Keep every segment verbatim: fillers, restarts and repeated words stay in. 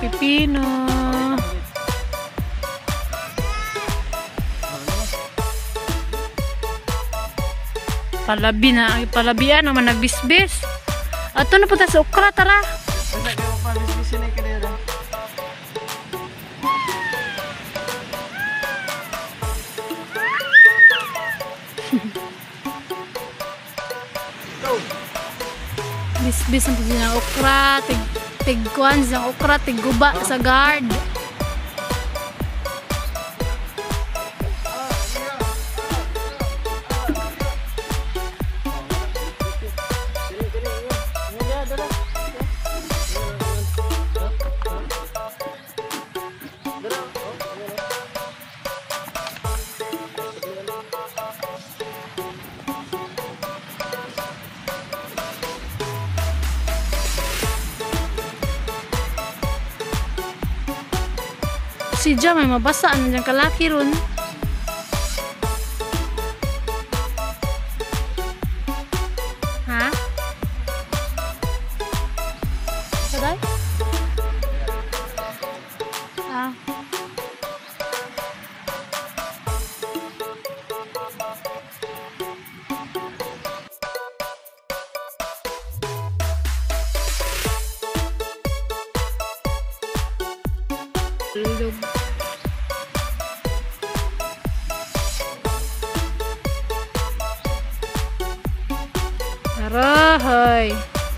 pipino. Palabi na, palabian naman nagbisbis. Ato na punta sa okra, tara. Bisbis ang pagsin ng okra, tig, tigkuan sa okra, tiguba sa guard. Si Jam may mabasa ano dyan kalaki ron. Ha? Saday? Ah. Lulog. Arahay.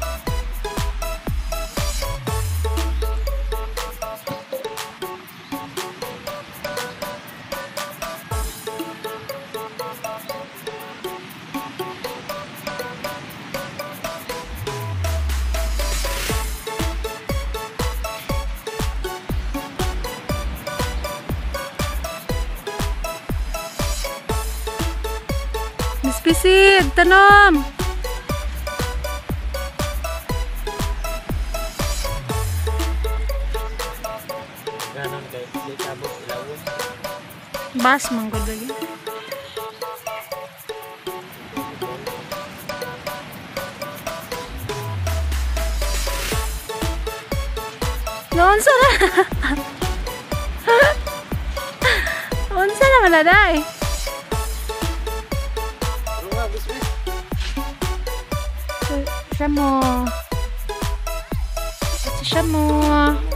Bispisid, tanom. Ganon kay tabok ilawon. Bas manggod lagi. Unsa na? Unsa na maladay? Siya mo. Siya mo.